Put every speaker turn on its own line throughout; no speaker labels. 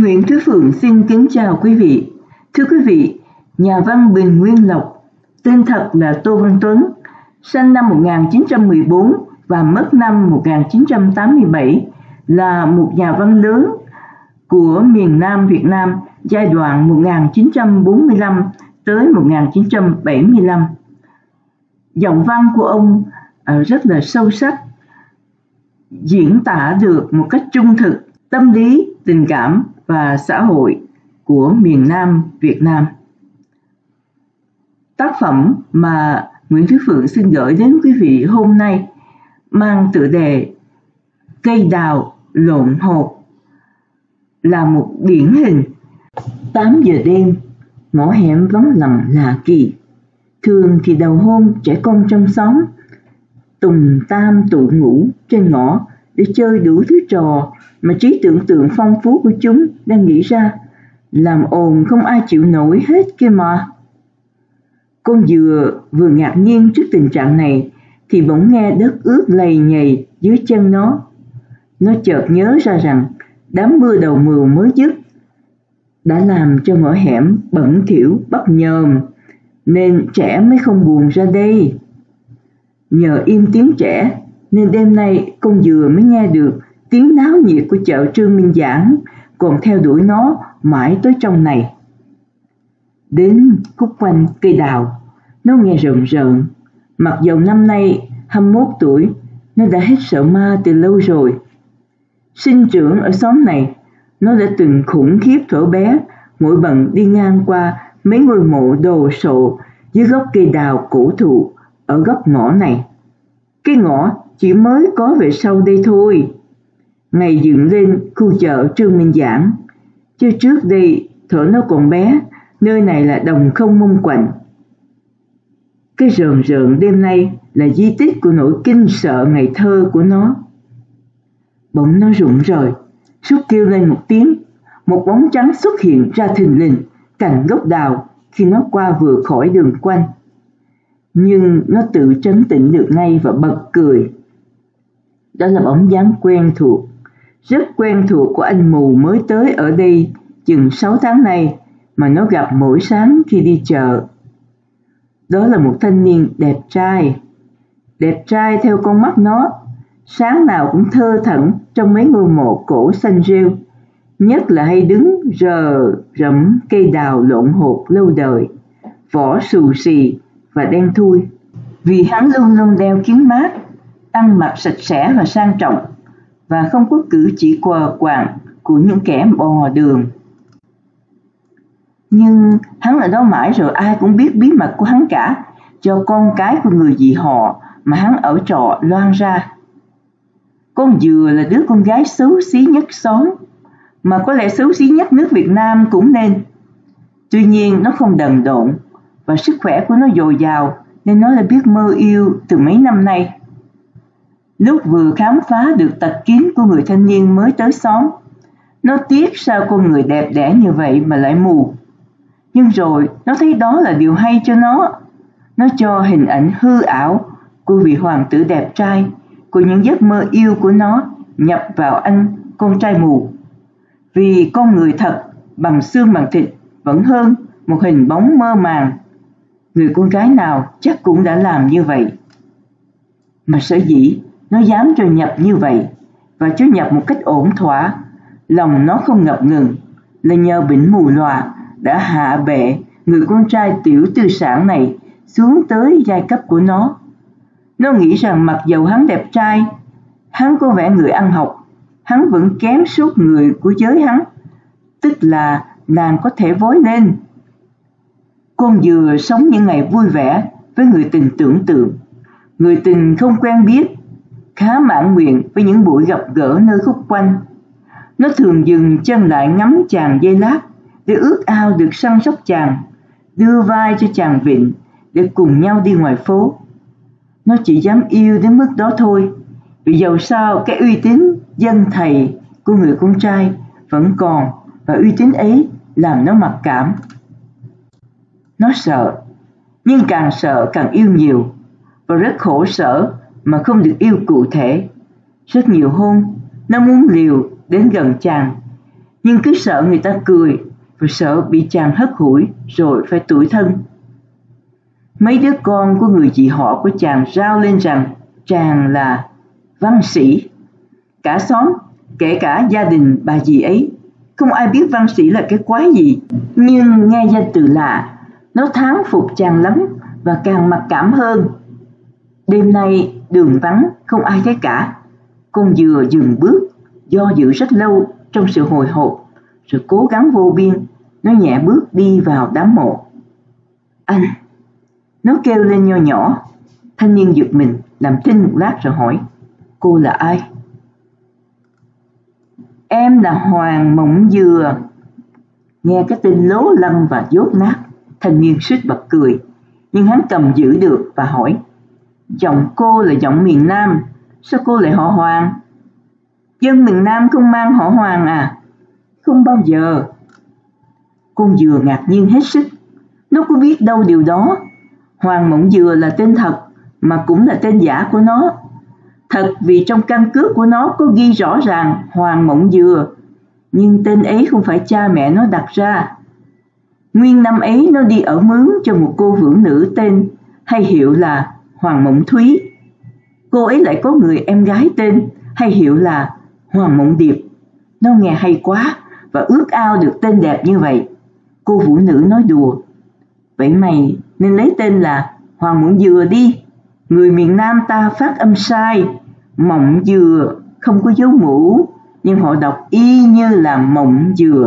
Nguyễn Thúy Phượng xin kính chào quý vị. Thưa quý vị, nhà văn Bình Nguyên Lộc, tên thật là Tô Văn Tuấn, sinh năm 1914 và mất năm 1987, là một nhà văn lớn của miền Nam Việt Nam giai đoạn 1945 tới 1975. Giọng văn của ông rất là sâu sắc, diễn tả được một cách trung thực tâm lý, tình cảm và xã hội của miền Nam Việt Nam. Tác phẩm mà Nguyễn Thúy Phượng xin gửi đến quý vị hôm nay mang tựa đề Cây đào lộn hột, là một điển hình. 8 giờ đêm, ngõ hẻm vắng lặng lạ kỳ. Thường thì đầu hôm trẻ con trong xóm tùng tam tụ ngủ trên ngõ để chơi đủ thứ trò mà trí tưởng tượng phong phú của chúng đang nghĩ ra, làm ồn không ai chịu nổi hết kia mà. Con dừa vừa ngạc nhiên trước tình trạng này thì bỗng nghe đất ướt lầy nhầy dưới chân nó. Nó chợt nhớ ra rằng đám mưa đầu mùa mới dứt đã làm cho ngõ hẻm bẩn thỉu bắp nhờm, nên trẻ mới không buồn ra đây. Nhờ im tiếng trẻ nên đêm nay con dừa mới nghe được tiếng náo nhiệt của chợ Trương Minh Giảng, còn theo đuổi nó mãi tới trong này. Đến khúc quanh cây đào, nó nghe rợn rợn. Mặc dầu năm nay 21 tuổi, nó đã hết sợ ma từ lâu rồi. Sinh trưởng ở xóm này, nó đã từng khủng khiếp thuở bé, mỗi lần đi ngang qua mấy ngôi mộ đồ sộ dưới gốc cây đào cổ thụ ở góc ngõ này. Cái ngõ chỉ mới có về sau đây thôi. Ngày dựng lên khu chợ Trương Minh Giảng, chứ trước đây thuở nó còn bé, nơi này là đồng không mông quạnh. Cái rờn rợn đêm nay là di tích của nỗi kinh sợ ngày thơ của nó. Bỗng nó rụng rời, suốt kêu lên một tiếng, một bóng trắng xuất hiện ra thình lình cạnh gốc đào khi nó qua vừa khỏi đường quanh. Nhưng nó tự trấn tĩnh được ngay và bật cười. Đó là bóng dáng quen thuộc, rất quen thuộc của anh mù mới tới ở đây chừng 6 tháng nay mà nó gặp mỗi sáng khi đi chợ. Đó là một thanh niên đẹp trai theo con mắt nó, sáng nào cũng thơ thẩn trong mấy ngôi mộ cổ xanh rêu, nhất là hay đứng rờ rẫm cây đào lộn hột lâu đời, vỏ xù xì và đen thui. Vì hắn luôn luôn đeo kính mát, ăn mặc sạch sẽ và sang trọng, và không có cử chỉ quờ quạng của những kẻ bò đường. Nhưng hắn ở đó mãi rồi ai cũng biết bí mật của hắn cả, do con cái của người dị họ mà hắn ở trọ loan ra. Con dừa là đứa con gái xấu xí nhất xóm, mà có lẽ xấu xí nhất nước Việt Nam cũng nên. Tuy nhiên nó không đần độn, và sức khỏe của nó dồi dào, nên nó đã biết mơ yêu từ mấy năm nay. Lúc vừa khám phá được tật kín của người thanh niên mới tới xóm, nó tiếc sao con người đẹp đẽ như vậy mà lại mù. Nhưng rồi nó thấy đó là điều hay cho nó. Nó cho hình ảnh hư ảo của vị hoàng tử đẹp trai, của những giấc mơ yêu của nó nhập vào anh con trai mù. Vì con người thật bằng xương bằng thịt vẫn hơn một hình bóng mơ màng. Người con gái nào chắc cũng đã làm như vậy. Mà sở dĩ nó dám cho nhập như vậy và cho nhập một cách ổn thỏa, lòng nó không ngập ngừng, là nhờ bệnh mù lòa đã hạ bệ người con trai tiểu tư sản này xuống tới giai cấp của nó. Nó nghĩ rằng mặc dầu hắn đẹp trai, hắn có vẻ người ăn học, hắn vẫn kém suốt người của giới hắn, tức là nàng có thể vói lên. Con dừa sống những ngày vui vẻ với người tình tưởng tượng, người tình không quen biết, khá mãn nguyện với những buổi gặp gỡ nơi khúc quanh. Nó thường dừng chân lại ngắm chàng giây lát để ước ao được săn sóc chàng, đưa vai cho chàng vịn để cùng nhau đi ngoài phố. Nó chỉ dám yêu đến mức đó thôi, vì dầu sao cái uy tín dân thầy của người con trai vẫn còn, và uy tín ấy làm nó mặc cảm. Nó sợ, nhưng càng sợ càng yêu nhiều, và rất khổ sở mà không được yêu cụ thể. Rất nhiều hôm nó muốn liều đến gần chàng, nhưng cứ sợ người ta cười và sợ bị chàng hất hủi rồi phải tủi thân. Mấy đứa con của người chị họ của chàng rao lên rằng chàng là văn sĩ. Cả xóm, kể cả gia đình bà dì ấy, không ai biết văn sĩ là cái quái gì, nhưng nghe danh từ lạ, nó thán phục chàng lắm và càng mặc cảm hơn. Đêm nay đường vắng, không ai thấy cả. Con dừa dừng bước, do dự rất lâu trong sự hồi hộp, rồi cố gắng vô biên, nó nhẹ bước đi vào đám mộ. Anh! Nó kêu lên nho nhỏ. Thanh niên giật mình, làm thinh một lát rồi hỏi, cô là ai? Em là Hoàng Mộng Dừa. Nghe cái tên lố lăng và dốt nát, thanh niên suýt bật cười, nhưng hắn cầm giữ được và hỏi, giọng cô là giọng miền Nam, sao cô lại họ Hoàng? Dân miền Nam không mang họ Hoàng à? Không bao giờ. Con dừa ngạc nhiên hết sức. Nó có biết đâu điều đó. Hoàng Mộng Dừa là tên thật, mà cũng là tên giả của nó. Thật vì trong căn cước của nó có ghi rõ ràng Hoàng Mộng Dừa, nhưng tên ấy không phải cha mẹ nó đặt ra. Nguyên năm ấy nó đi ở mướn cho một cô vượng nữ tên hay hiệu là Hoàng Mộng Thúy. Cô ấy lại có người em gái tên hay hiệu là Hoàng Mộng Điệp. Nó nghe hay quá và ước ao được tên đẹp như vậy. Cô vũ nữ nói đùa, vậy mày nên lấy tên là Hoàng Mộng Dừa đi. Người miền Nam ta phát âm sai, Mộng Dừa không có dấu mũ, nhưng họ đọc y như là Mộng Dừa.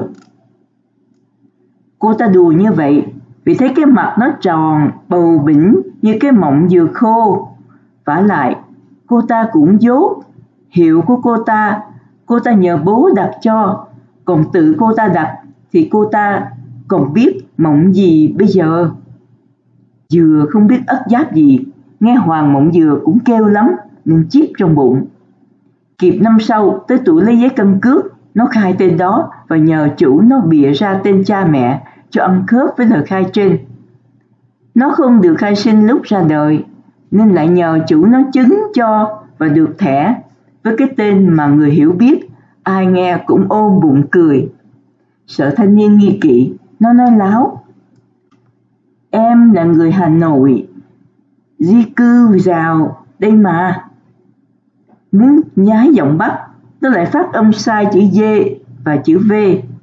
Cô ta đùa như vậy vì thấy cái mặt nó tròn, bầu bĩnh như cái mộng dừa khô. Vả lại, cô ta cũng dốt. Hiệu của cô ta nhờ bố đặt cho, còn tự cô ta đặt thì cô ta còn biết mộng gì bây giờ. Dừa không biết ất giáp gì, nghe Hoàng Mộng Dừa cũng kêu lắm nên chíp trong bụng. Kịp năm sau tới tuổi lấy giấy căn cước, nó khai tên đó và nhờ chủ nó bịa ra tên cha mẹ cho ăn khớp với lời khai trên. Nó không được khai sinh lúc ra đời nên lại nhờ chủ nó chứng cho và được thẻ với cái tên mà người hiểu biết, ai nghe cũng ôm bụng cười. Sợ thanh niên nghi kỵ, nó nói láo, em là người Hà Nội, di cư vào đây mà. Muốn nhái giọng Bắc, nó lại phát âm sai chữ D và chữ V.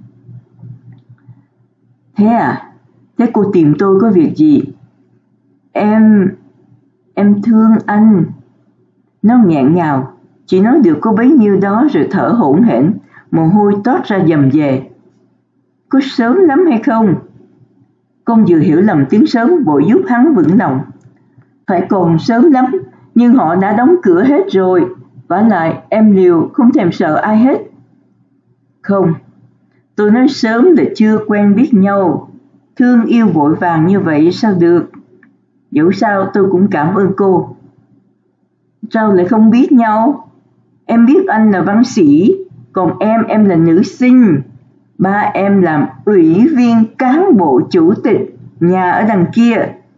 Thế à? Thế cô tìm tôi có việc gì? Em thương anh. Nó nghẹn ngào, chỉ nói được có bấy nhiêu đó rồi thở hổn hển, mồ hôi toát ra dầm về. Có sớm lắm hay không? Con vừa hiểu lầm tiếng sớm vội giúp hắn vững lòng. Phải còn sớm lắm, nhưng họ đã đóng cửa hết rồi. Vả lại em liều không thèm sợ ai hết. Không, tôi nói sớm là chưa quen biết nhau. Thương yêu vội vàng như vậy sao được? Dẫu sao tôi cũng cảm ơn cô. Sao lại không biết nhau? Em biết anh là văn sĩ, còn em là nữ sinh. Ba em làm ủy viên cán bộ chủ tịch, nhà ở đằng kia.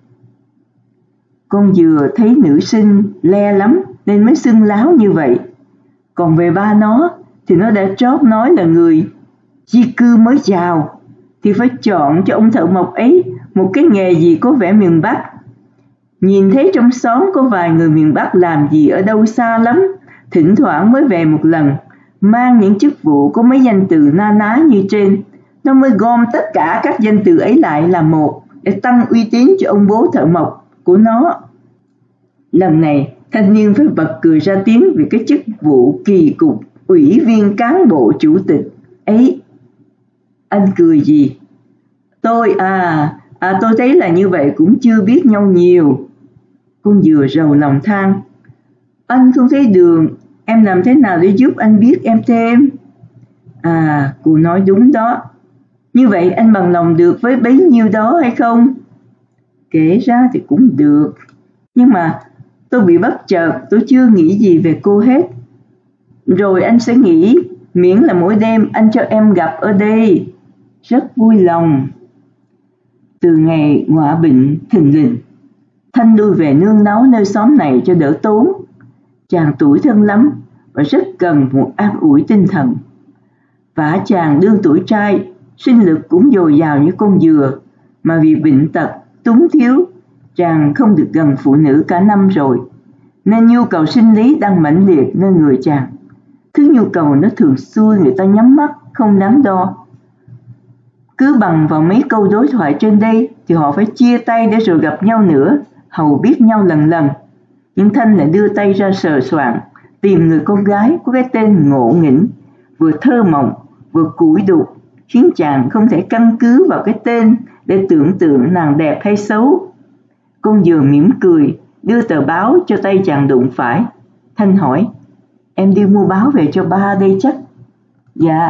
Con vừa thấy nữ sinh le lắm nên mới xưng láo như vậy. Còn về ba nó thì nó đã trót nói là người di cư mới vào, thì phải chọn cho ông thợ mộc ấy một cái nghề gì có vẻ miền Bắc. Nhìn thấy trong xóm có vài người miền Bắc làm gì ở đâu xa lắm, thỉnh thoảng mới về một lần, mang những chức vụ có mấy danh từ na ná như trên. Nó mới gom tất cả các danh từ ấy lại là một để tăng uy tín cho ông bố thợ mộc của nó. Lần này thanh niên phải bật cười ra tiếng vì cái chức vụ kỳ cục ủy viên cán bộ chủ tịch ấy. Anh cười gì? Tôi tôi thấy là như vậy cũng chưa biết nhau nhiều. Con vừa rầu lòng than, anh không thấy đường, em làm thế nào để giúp anh biết em thêm? Cô nói đúng đó. Như vậy anh bằng lòng được với bấy nhiêu đó hay không? Kể ra thì cũng được, nhưng mà tôi bị bất chợt, tôi chưa nghĩ gì về cô hết. Rồi anh sẽ nghĩ, miễn là mỗi đêm anh cho em gặp ở đây. Rất vui lòng. Từ ngày ngọa bệnh thình lình, Thanh lui về nương náu nơi xóm này cho đỡ tốn. Chàng tủi thân lắm và rất cần một an ủi tinh thần. Vả chàng đương tuổi trai, sinh lực cũng dồi dào như con dừa, mà vì bệnh tật, túng thiếu, chàng không được gần phụ nữ cả năm rồi, nên nhu cầu sinh lý đang mãnh liệt nơi người chàng. Thứ nhu cầu nó thường xui người ta nhắm mắt, không đắn đo. Cứ bằng vào mấy câu đối thoại trên đây thì họ phải chia tay để rồi gặp nhau nữa, hầu biết nhau lần lần. Nhưng Thanh lại đưa tay ra sờ soạng, tìm người con gái có cái tên ngộ nghĩnh, vừa thơ mộng, vừa củi đục, khiến chàng không thể căn cứ vào cái tên để tưởng tượng nàng đẹp hay xấu. Con vừa mỉm cười, đưa tờ báo cho tay chàng đụng phải. Thanh hỏi, em đi mua báo về cho ba đây chắc? Dạ.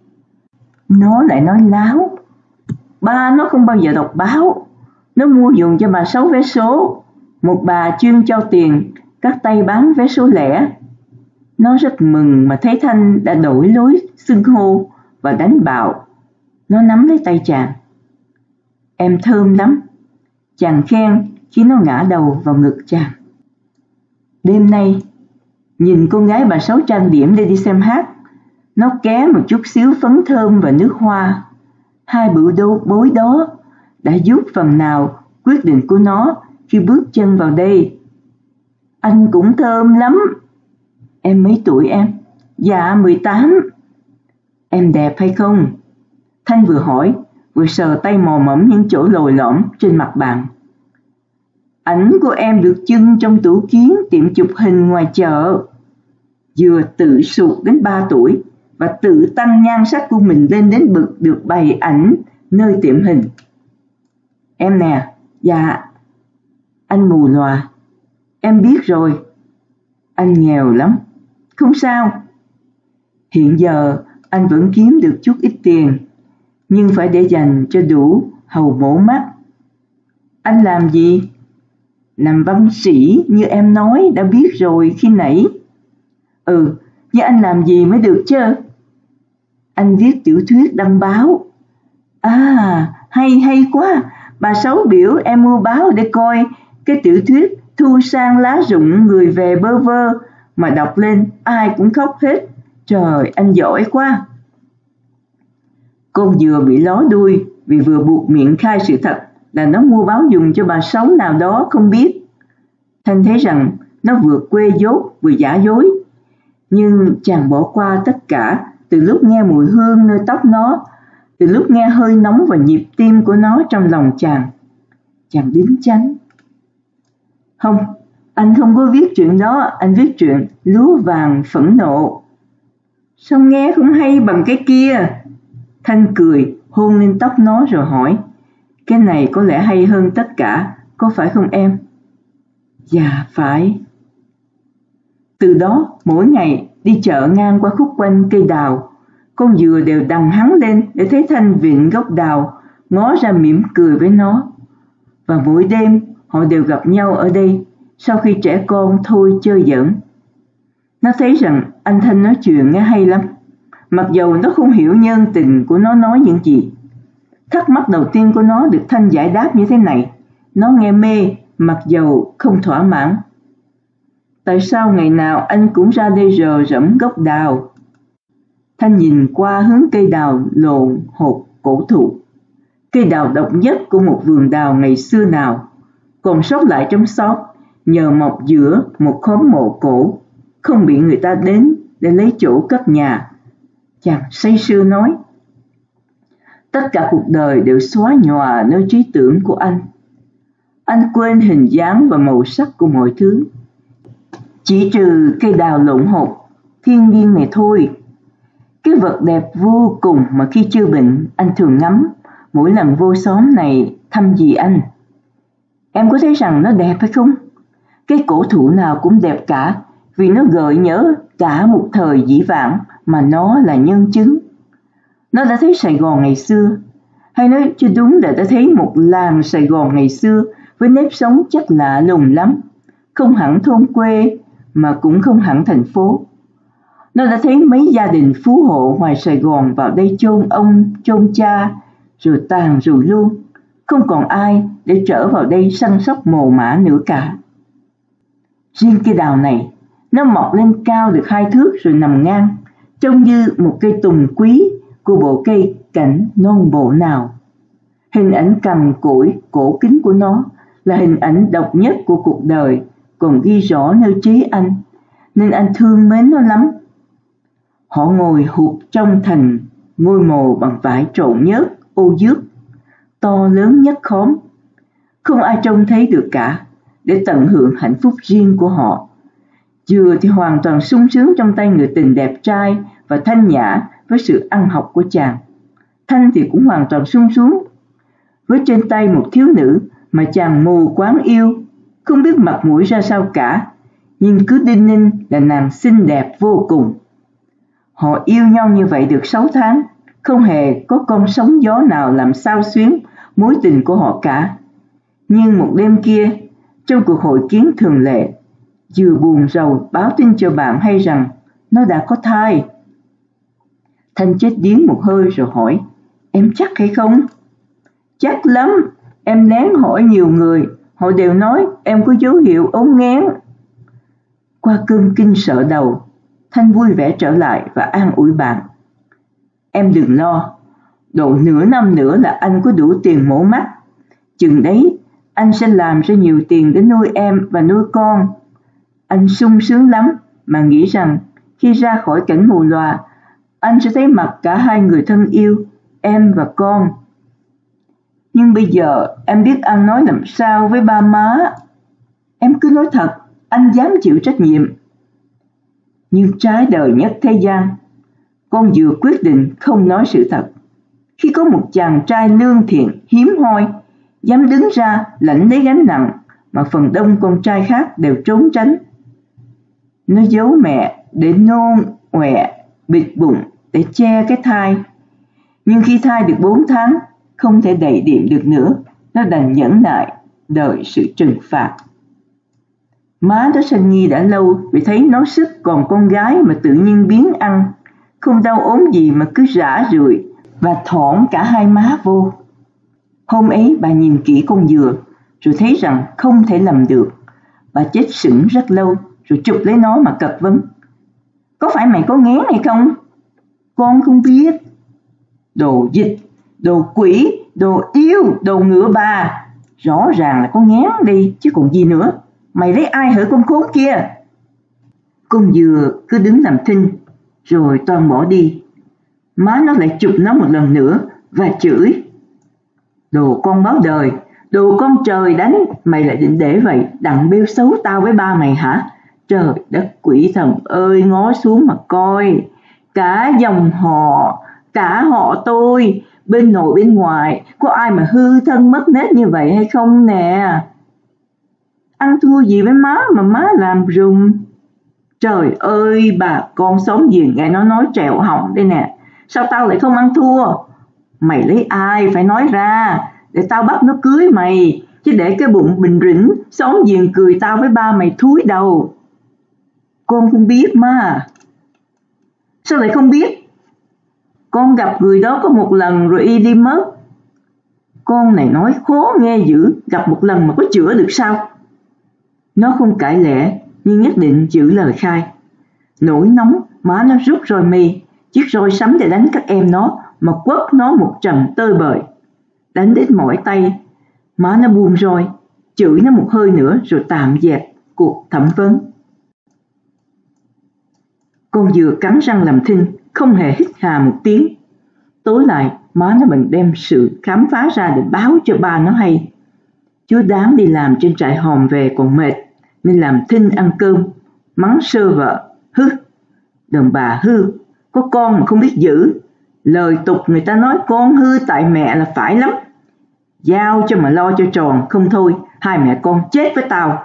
Nó lại nói láo. Ba nó không bao giờ đọc báo. Nó mua dùng cho bà 6 vé số. Một bà chuyên cho tiền các tay bán vé số lẻ. Nó rất mừng mà thấy Thanh đã đổi lối xưng hô và đánh bạo. Nó nắm lấy tay chàng. Em thơm lắm. Chàng khen khi nó ngã đầu vào ngực chàng. Đêm nay, nhìn con gái bà Sáu trang điểm để đi xem hát, nó ké một chút xíu phấn thơm và nước hoa. Hai bữa bối đó đã giúp phần nào quyết định của nó khi bước chân vào đây. Anh cũng thơm lắm. Em mấy tuổi em? Dạ 18. Em đẹp hay không? Thanh vừa hỏi, vừa sờ tay mò mẫm những chỗ lồi lõm trên mặt bạn. Ảnh của em được trưng trong tủ kiến tiệm chụp hình ngoài chợ. Vừa tự sụt đến 3 tuổi và tự tăng nhan sắc của mình lên đến bực được bày ảnh nơi tiệm hình. Em nè. Dạ. Anh mù lòa. Em biết rồi. Anh nghèo lắm. Không sao. Hiện giờ anh vẫn kiếm được chút ít tiền, nhưng phải để dành cho đủ hầu mổ mắt. Anh làm gì? Làm văn sĩ như em nói đã biết rồi khi nãy. Nhưng anh làm gì mới được chứ? Anh viết tiểu thuyết đăng báo. À, hay quá. Bà Sáu biểu em mua báo để coi cái tiểu thuyết Thu sang lá rụng người về bơ vơ, mà đọc lên ai cũng khóc hết. Trời, anh giỏi quá. Con vừa bị ló đuôi vì vừa buộc miệng khai sự thật là nó mua báo dùng cho bà Sáu nào đó không biết. Thanh thấy rằng nó vừa quê dốt vừa giả dối, nhưng chàng bỏ qua tất cả từ lúc nghe mùi hương nơi tóc nó, từ lúc nghe hơi nóng và nhịp tim của nó trong lòng chàng. Chàng đính chánh. Không, anh không có viết chuyện đó, anh viết chuyện Lúa vàng phẫn nộ. Sao nghe không hay bằng cái kia? Thanh cười, hôn lên tóc nó rồi hỏi, cái này có lẽ hay hơn tất cả, có phải không em? Dạ phải. Từ đó mỗi ngày đi chợ ngang qua khúc quanh cây đào, con dừa đều đằng hắng lên để thấy Thanh vịn gốc đào, ngó ra mỉm cười với nó. Và mỗi đêm họ đều gặp nhau ở đây sau khi trẻ con thôi chơi giỡn. Nó thấy rằng anh Thanh nói chuyện nghe hay lắm, mặc dầu nó không hiểu nhân tình của nó nói những gì. Thắc mắc đầu tiên của nó được Thanh giải đáp như thế này. Nó nghe mê mặc dầu không thỏa mãn. Tại sao ngày nào anh cũng ra đây rờ rẫm gốc đào? Thanh nhìn qua hướng cây đào lộn hột cổ thụ. Cây đào độc nhất của một vườn đào ngày xưa nào, còn sót lại trong xóm nhờ mọc giữa một khóm mộ cổ, không bị người ta đến để lấy chỗ cất nhà. Chàng say sưa nói, tất cả cuộc đời đều xóa nhòa nơi trí tưởng của anh. Anh quên hình dáng và màu sắc của mọi thứ, chỉ trừ cây đào lộn hột thiên nhiên này thôi. Cái vật đẹp vô cùng mà khi chưa bệnh anh thường ngắm mỗi lần vô xóm này thăm dì anh. Em có thấy rằng nó đẹp hay không? Cái cổ thụ nào cũng đẹp cả, vì nó gợi nhớ cả một thời dĩ vãng mà nó là nhân chứng. Nó đã thấy Sài Gòn ngày xưa, hay nói chứ đúng là đã thấy một làng Sài Gòn ngày xưa với nếp sống chắc lạ lùng lắm, không hẳn thôn quê mà cũng không hẳn thành phố. Nó đã thấy mấy gia đình phú hộ ngoài Sài Gòn vào đây chôn ông, chôn cha, rồi tàn rồi luôn, không còn ai để trở vào đây săn sóc mồ mả nữa cả. Riêng cây đào này, nó mọc lên cao được 2 thước rồi nằm ngang, trông như một cây tùng quý của bộ cây cảnh non bộ nào. Hình ảnh cằn cỗi cổ kính của nó là hình ảnh độc nhất của cuộc đời, còn ghi rõ nơi trí anh, nên anh thương mến nó lắm. Họ ngồi hụt trong thành ngôi mồ bằng vải trộn nhớt, ô dước, to lớn nhất khóm. Không ai trông thấy được cả, để tận hưởng hạnh phúc riêng của họ. Dừa thì hoàn toàn sung sướng trong tay người tình đẹp trai và thanh nhã với sự ăn học của chàng. Thanh thì cũng hoàn toàn sung sướng với trên tay một thiếu nữ mà chàng mù quáng yêu, không biết mặt mũi ra sao cả, nhưng cứ đinh ninh là nàng xinh đẹp vô cùng. Họ yêu nhau như vậy được 6 tháng, không hề có con sóng gió nào làm xao xuyến mối tình của họ cả. Nhưng một đêm kia, trong cuộc hội kiến thường lệ, Dừa buồn rầu báo tin cho bạn hay rằng nó đã có thai. Thanh chết điếng một hơi rồi hỏi, em chắc hay không? Chắc lắm, em lén hỏi nhiều người, họ đều nói em có dấu hiệu ốm nghén. Qua cơn kinh sợ đầu, Thanh vui vẻ trở lại và an ủi bạn. Em đừng lo, độ nửa năm nữa là anh có đủ tiền mổ mắt. Chừng đấy, anh sẽ làm ra nhiều tiền để nuôi em và nuôi con. Anh sung sướng lắm mà nghĩ rằng khi ra khỏi cảnh mù lòa, anh sẽ thấy mặt cả hai người thân yêu, em và con. Nhưng bây giờ em biết anh nói làm sao với ba má. Em cứ nói thật, anh dám chịu trách nhiệm. Nhưng trái đời nhất thế gian, con Dừa quyết định không nói sự thật. Khi có một chàng trai lương thiện, hiếm hoi, dám đứng ra lãnh lấy gánh nặng mà phần đông con trai khác đều trốn tránh. Nó giấu mẹ để nôn ọe, bịt bụng để che cái thai. Nhưng khi thai được 4 tháng, không thể đậy điện được nữa, nó đành nhẫn nại, đợi sự trừng phạt. Má nó sanh nghi đã lâu vì thấy nó sức còn con gái mà tự nhiên biến ăn, không đau ốm gì mà cứ rã rượi và thõng cả hai má vô. Hôm ấy bà nhìn kỹ con Dừa rồi thấy rằng không thể lầm được. Bà chết sững rất lâu rồi chụp lấy nó mà cật vấn. Có phải mày có nghén hay không? Con không biết. Đồ dịch, đồ quỷ, đồ yêu, đồ ngựa bà. Rõ ràng là có nghén đi chứ còn gì nữa. Mày lấy ai hở con khốn kia? Con Dừa cứ đứng làm thinh rồi toan bỏ đi. Má nó lại chụp nó một lần nữa và chửi. Đồ con báo đời, đồ con trời đánh, mày lại định để vậy đặng bêu xấu tao với ba mày hả? Trời đất quỷ thần ơi, ngó xuống mà coi. Cả dòng họ, cả họ tôi, bên nội bên ngoài, có ai mà hư thân mất nết như vậy hay không nè? Ăn thua gì với má mà má làm rùm? Trời ơi, bà con xóm giềng nghe nó nói trèo họng đây nè. Sao tao lại không ăn thua? Mày lấy ai phải nói ra, để tao bắt nó cưới mày, chứ để cái bụng bình rĩnh, xóm giềng cười tao với ba mày thúi đầu. Con không biết mà. Sao lại không biết? Con gặp người đó có một lần rồi y đi mất. Con này nói khó nghe dữ, gặp một lần mà có chữa được sao? Nó không cãi lẽ, nhưng nhất định giữ lời khai. Nổi nóng, má nó rút roi mì, chiếc roi sắm để đánh các em nó, mà quất nó một trận tơi bời. Đánh đến mỏi tay, má nó buông roi, chửi nó một hơi nữa rồi tạm dẹp cuộc thẩm vấn. Con Dừa cắn răng làm thinh, không hề hít hà một tiếng. Tối lại, má nó bèn đem sự khám phá ra để báo cho ba nó hay. Chú Đáng đi làm trên trại hòm về còn mệt, nên làm thinh ăn cơm, mắng sơ vợ, hư, đàn bà hư, có con mà không biết giữ. Lời tục người ta nói con hư tại mẹ là phải lắm. Giao cho mà lo cho tròn, không thôi, hai mẹ con chết với tao.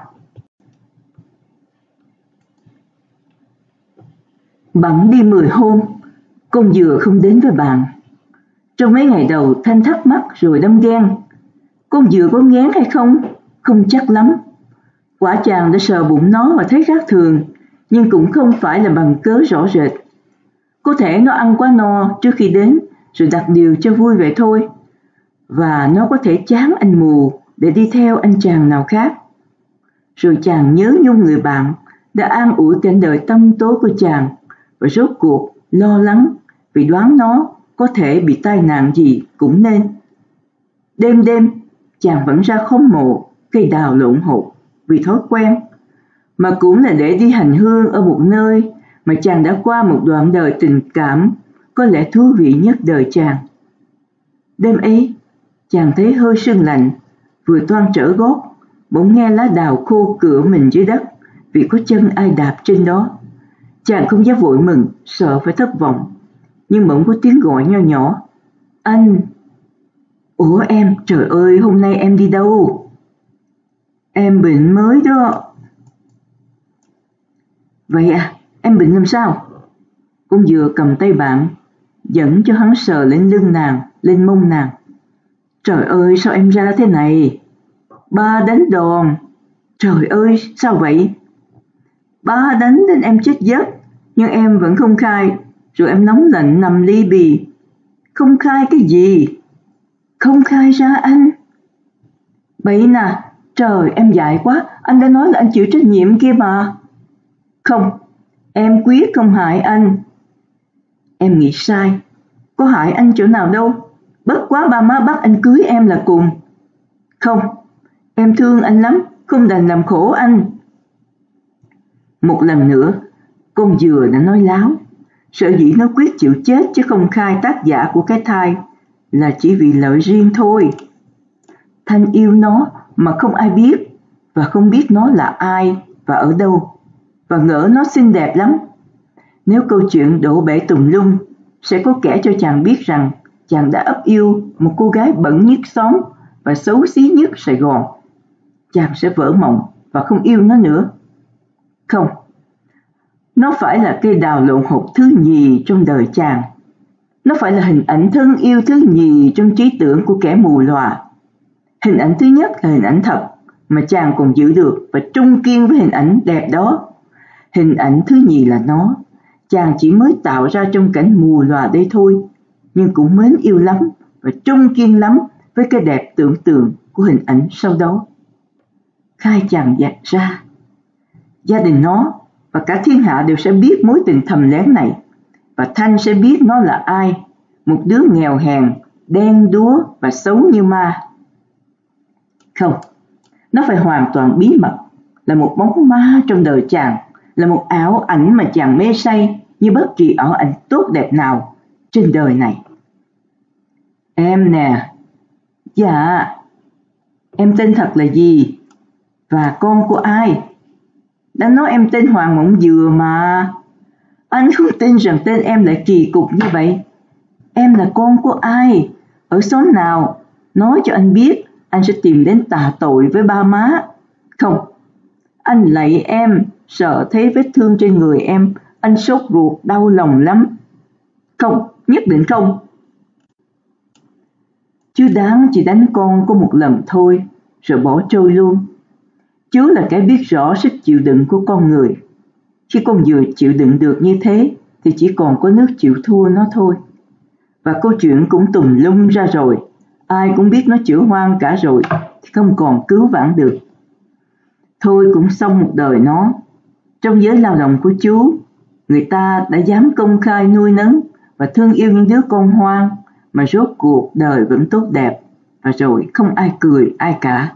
Bẵng đi 10 hôm, con Dừa không đến với bạn. Trong mấy ngày đầu Thanh thắc mắc rồi đâm ghen. Con Dừa có nghén hay không? Không chắc lắm. Quả chàng đã sờ bụng nó và thấy khác thường, nhưng cũng không phải là bằng cớ rõ rệt. Có thể nó ăn quá no trước khi đến, rồi đặt điều cho vui vậy thôi. Và nó có thể chán anh mù để đi theo anh chàng nào khác. Rồi chàng nhớ nhung người bạn đã an ủi cảnh đời tâm tối của chàng, và rốt cuộc lo lắng vì đoán nó có thể bị tai nạn gì cũng nên. Đêm đêm, chàng vẫn ra khóm mộ cây đào lộn hột vì thói quen, mà cũng là để đi hành hương ở một nơi mà chàng đã qua một đoạn đời tình cảm có lẽ thú vị nhất đời chàng. Đêm ấy, chàng thấy hơi sương lạnh, vừa toan trở gót, bỗng nghe lá đào khô cựa mình dưới đất vì có chân ai đạp trên đó. Chàng không dám vội mừng, sợ phải thất vọng, nhưng bỗng có tiếng gọi nho nhỏ: "Anh!" "Ủa em, trời ơi, hôm nay em đi đâu?" "Em bệnh mới đó." "Vậy à, em bệnh làm sao?" Con vừa cầm tay bạn, dẫn cho hắn sờ lên lưng nàng, lên mông nàng. "Trời ơi, sao em ra thế này?" "Ba đánh đòn." "Trời ơi, sao vậy?" "Ba đánh đến em chết giấc, nhưng em vẫn không khai, rồi em nóng lạnh nằm li bì." "Không khai cái gì?" "Không khai ra anh." "Bậy nè, trời em dại quá, anh đã nói là anh chịu trách nhiệm kia mà." "Không, em quyết không hại anh." "Em nghĩ sai, có hại anh chỗ nào đâu, bất quá ba má bắt anh cưới em là cùng." "Không, em thương anh lắm, không đành làm khổ anh." Một lần nữa, con dừa đã nói láo. Sở dĩ nó quyết chịu chết chứ không khai tác giả của cái thai là chỉ vì lợi riêng thôi. Thanh yêu nó mà không ai biết, và không biết nó là ai và ở đâu, và ngỡ nó xinh đẹp lắm. Nếu câu chuyện đổ bể tùm lum, sẽ có kẻ cho chàng biết rằng chàng đã ấp yêu một cô gái bẩn nhất xóm và xấu xí nhất Sài Gòn. Chàng sẽ vỡ mộng và không yêu nó nữa. Không, nó phải là cây đào lộn hột thứ nhì trong đời chàng. Nó phải là hình ảnh thân yêu thứ nhì trong trí tưởng của kẻ mù lòa. Hình ảnh thứ nhất là hình ảnh thật mà chàng còn giữ được và trung kiên với hình ảnh đẹp đó. Hình ảnh thứ nhì là nó, chàng chỉ mới tạo ra trong cảnh mù lòa đây thôi, nhưng cũng mến yêu lắm và trung kiên lắm với cái đẹp tưởng tượng của hình ảnh sau đó. Khai chàng dạt ra, gia đình nó và cả thiên hạ đều sẽ biết mối tình thầm lén này, và Thanh sẽ biết nó là ai, một đứa nghèo hèn, đen đúa và xấu như ma. Không, nó phải hoàn toàn bí mật, là một bóng ma trong đời chàng, là một ảo ảnh mà chàng mê say như bất kỳ ảo ảnh tốt đẹp nào trên đời này. Em nè. Dạ. Em tên thật là gì? Và con của ai? Đã nói em tên Hoàng Mộng Dừa mà. Anh không tin rằng tên em lại kỳ cục như vậy. Em là con của ai? Ở xóm nào? Nói cho anh biết, anh sẽ tìm đến tạ tội với ba má. Không, anh lạy em, sợ thấy vết thương trên người em, anh sốt ruột đau lòng lắm. Không, nhất định không. Chú Đáng chỉ đánh con có một lần thôi, rồi bỏ trôi luôn. Chú là kẻ biết rõ sức chịu đựng của con người. Khi con dừa chịu đựng được như thế, thì chỉ còn có nước chịu thua nó thôi. Và câu chuyện cũng tùm lum ra rồi, ai cũng biết nó chữa hoang cả rồi, thì không còn cứu vãn được. Thôi cũng xong một đời nó. Trong giới lao động của chú, người ta đã dám công khai nuôi nấng và thương yêu những đứa con hoang, mà rốt cuộc đời vẫn tốt đẹp, và rồi không ai cười ai cả.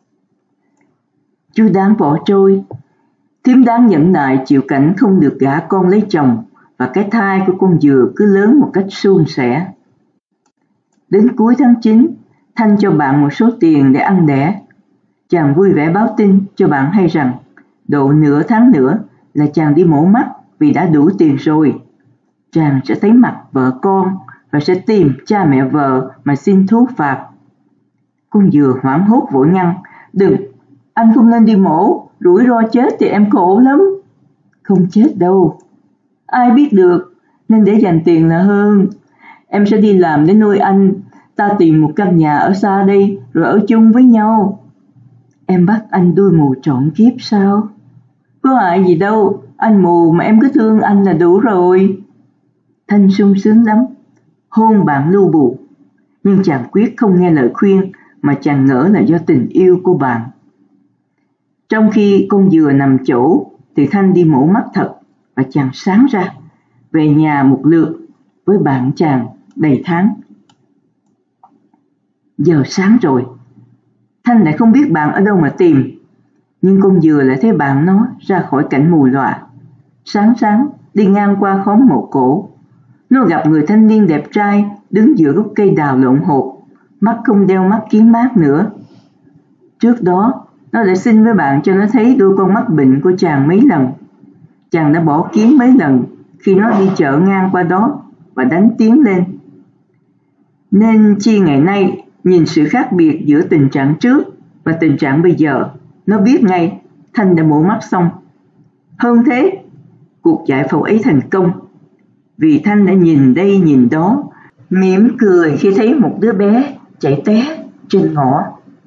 Chú Đáng bỏ trôi, thím Đáng nhẫn nại chịu cảnh không được gả con lấy chồng, và cái thai của con dừa cứ lớn một cách suôn sẻ. Đến cuối tháng 9, Thanh cho bạn một số tiền để ăn đẻ. Chàng vui vẻ báo tin cho bạn hay rằng độ nửa tháng nữa là chàng đi mổ mắt vì đã đủ tiền rồi. Chàng sẽ thấy mặt vợ con và sẽ tìm cha mẹ vợ mà xin thuốc phạt. Con dừa hoảng hốt vội ngăn: Đừng, anh không nên đi mổ, rủi ro chết thì em khổ lắm. Không chết đâu. Ai biết được, nên để dành tiền là hơn. Em sẽ đi làm để nuôi anh, ta tìm một căn nhà ở xa đây rồi ở chung với nhau. Em bắt anh đuôi mù trọn kiếp sao? Có hại gì đâu, anh mù mà em cứ thương anh là đủ rồi. Thanh sung sướng lắm, hôn bạn lưu bù. Nhưng chàng quyết không nghe lời khuyên mà chàng ngỡ là do tình yêu của bạn. Trong khi con dừa nằm chỗ thì Thanh đi mổ mắt thật, và chàng sáng ra. về nhà một lượt với bạn chàng đầy tháng. Giờ sáng rồi, Thanh lại không biết bạn ở đâu mà tìm, nhưng con dừa lại thấy bạn nó ra khỏi cảnh mù lòa. Sáng sáng đi ngang qua khóm mộ cổ, nó gặp người thanh niên đẹp trai đứng giữa gốc cây đào lộn hột, mắt không đeo mắt kiến mát nữa. Trước đó nó đã xin với bạn cho nó thấy đôi con mắt bệnh của chàng mấy lần. Chàng đã bỏ kiến mấy lần khi nó đi chợ ngang qua đó và đánh tiếng lên. Nên chi ngày nay nhìn sự khác biệt giữa tình trạng trước và tình trạng bây giờ, nó biết ngay Thanh đã mổ mắt xong. Hơn thế, cuộc giải phẫu ấy thành công vì Thanh đã nhìn đây nhìn đó, mỉm cười khi thấy một đứa bé chạy té trên ngõ.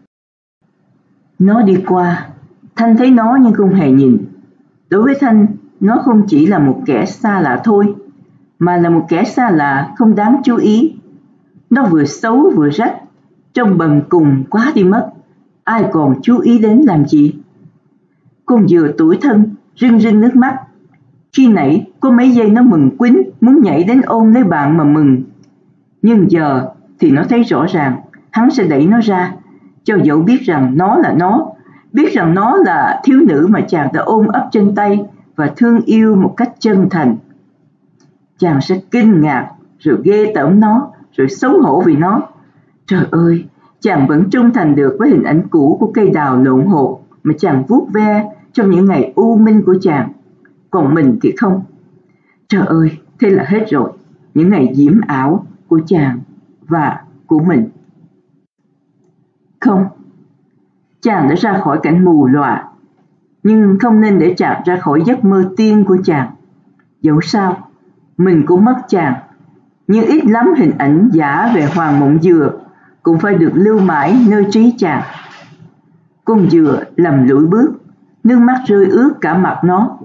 Nó đi qua, Thanh thấy nó nhưng không hề nhìn. Đối với Thanh, nó không chỉ là một kẻ xa lạ thôi, mà là một kẻ xa lạ không đáng chú ý. Nó vừa xấu vừa rách, trông bần cùng quá đi mất, ai còn chú ý đến làm gì. Con dừa tủi thân, rưng rưng nước mắt. Khi nãy có mấy giây nó mừng quýnh, muốn nhảy đến ôm lấy bạn mà mừng. Nhưng giờ thì nó thấy rõ ràng hắn sẽ đẩy nó ra, cho dẫu biết rằng nó là nó, biết rằng nó là thiếu nữ mà chàng đã ôm ấp trên tay và thương yêu một cách chân thành. Chàng sẽ kinh ngạc, rồi ghê tởm nó, rồi xấu hổ vì nó. Trời ơi, chàng vẫn trung thành được với hình ảnh cũ của cây đào lộn hột mà chàng vuốt ve trong những ngày u minh của chàng. Còn mình thì không. Trời ơi, thế là hết rồi, những ngày diễm ảo của chàng và của mình. Không, chàng đã ra khỏi cảnh mù lòa, nhưng không nên để chàng ra khỏi giấc mơ tiên của chàng. Dẫu sao, mình cũng mất chàng, nhưng ít lắm hình ảnh giả về Hoàng Mộng Dừa cũng phải được lưu mãi nơi trí chàng. Con dừa lầm lũi bước, nước mắt rơi ướt cả mặt nó.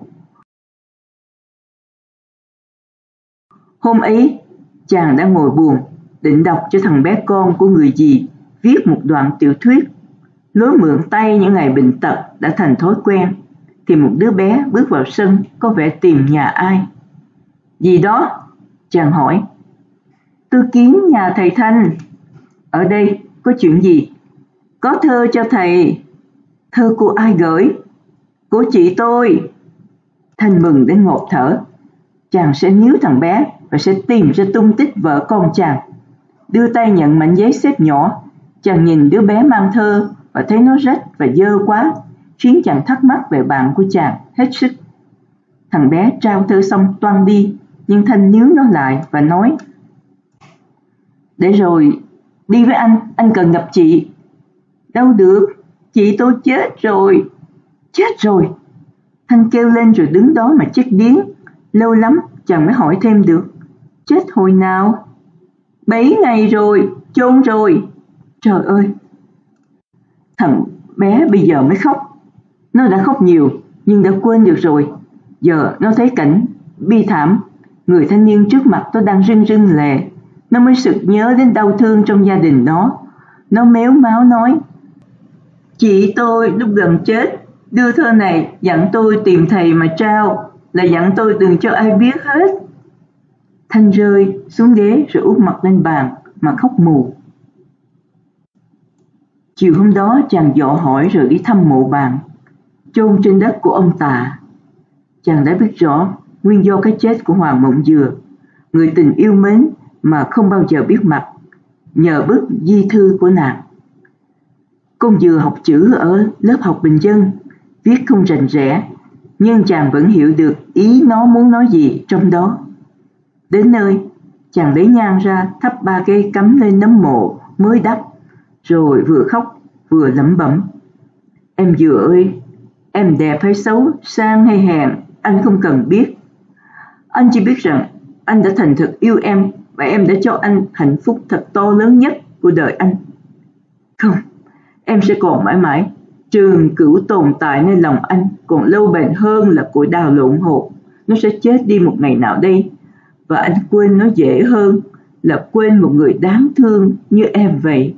Hôm ấy, chàng đã ngồi buồn, định đọc cho thằng bé con của người dì viết một đoạn tiểu thuyết. Lối mượn tay những ngày bệnh tật đã thành thói quen, thì một đứa bé bước vào sân có vẻ tìm nhà ai. Gì đó? Chàng hỏi. Tôi kiếm nhà thầy Thanh. Ở đây có chuyện gì? Có thơ cho thầy. Thơ của ai gửi? Của chị tôi. Thanh mừng đến ngộp thở. Chàng sẽ níu thằng bé và sẽ tìm ra tung tích vợ con chàng. Đưa tay nhận mảnh giấy xếp nhỏ. Chàng nhìn đứa bé mang thơ và thấy nó rách và dơ quá, khiến chàng thắc mắc về bạn của chàng hết sức. Thằng bé trao thơ xong toan đi, nhưng Thanh níu nó lại và nói: Để rồi, đi với anh cần gặp chị. Đâu được, chị tôi chết rồi. Chết rồi? Thanh kêu lên rồi đứng đó mà chết điếng. Lâu lắm chàng mới hỏi thêm được: Chết hồi nào? 7 ngày rồi, chôn rồi. Trời ơi! Thằng bé bây giờ mới khóc. Nó đã khóc nhiều nhưng đã quên được rồi. Giờ nó thấy cảnh bi thảm, người thanh niên trước mặt nó đang rưng rưng lệ, nó mới sực nhớ đến đau thương trong gia đình nó. Nó mếu máo nói: Chị tôi lúc gần chết đưa thơ này dặn tôi tìm thầy mà trao, là dặn tôi đừng cho ai biết hết. Thanh rơi xuống ghế rồi úp mặt lên bàn mà khóc mù. Chiều hôm đó chàng dọ hỏi rồi đi thăm mộ bạn, chôn trên đất của ông Tạ. Chàng đã biết rõ nguyên do cái chết của Hoàng Mộng Dừa, người tình yêu mến mà không bao giờ biết mặt, nhờ bức di thư của nàng. Con Dừa học chữ ở lớp học bình dân, viết không rành rẽ, nhưng chàng vẫn hiểu được ý nó muốn nói gì trong đó. Đến nơi, chàng lấy nhang ra thắp 3 cây cắm lên nấm mộ mới đắp, rồi vừa khóc vừa lẩm bẩm: Em Dừa ơi, em đẹp hay xấu, sang hay hèn, anh không cần biết. Anh chỉ biết rằng anh đã thành thực yêu em và em đã cho anh hạnh phúc thật to lớn nhất của đời anh. Không, em sẽ còn mãi mãi trường cửu tồn tại nơi lòng anh, còn lâu bền hơn là cội đào lộn hột. Nó sẽ chết đi một ngày nào đây, và anh quên nó dễ hơn là quên một người đáng thương như em vậy.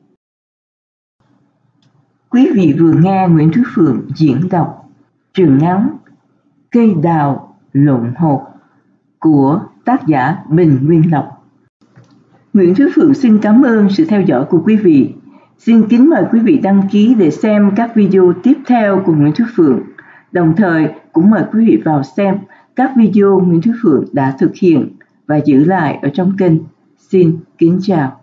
Quý vị vừa nghe Nguyễn Thúy Phượng diễn đọc truyện ngắn Cây đào lộn hột của tác giả Bình Nguyên Lộc. Nguyễn Thúy Phượng xin cảm ơn sự theo dõi của quý vị. Xin kính mời quý vị đăng ký để xem các video tiếp theo của Nguyễn Thúy Phượng. Đồng thời cũng mời quý vị vào xem các video Nguyễn Thúy Phượng đã thực hiện và giữ lại ở trong kênh. Xin kính chào.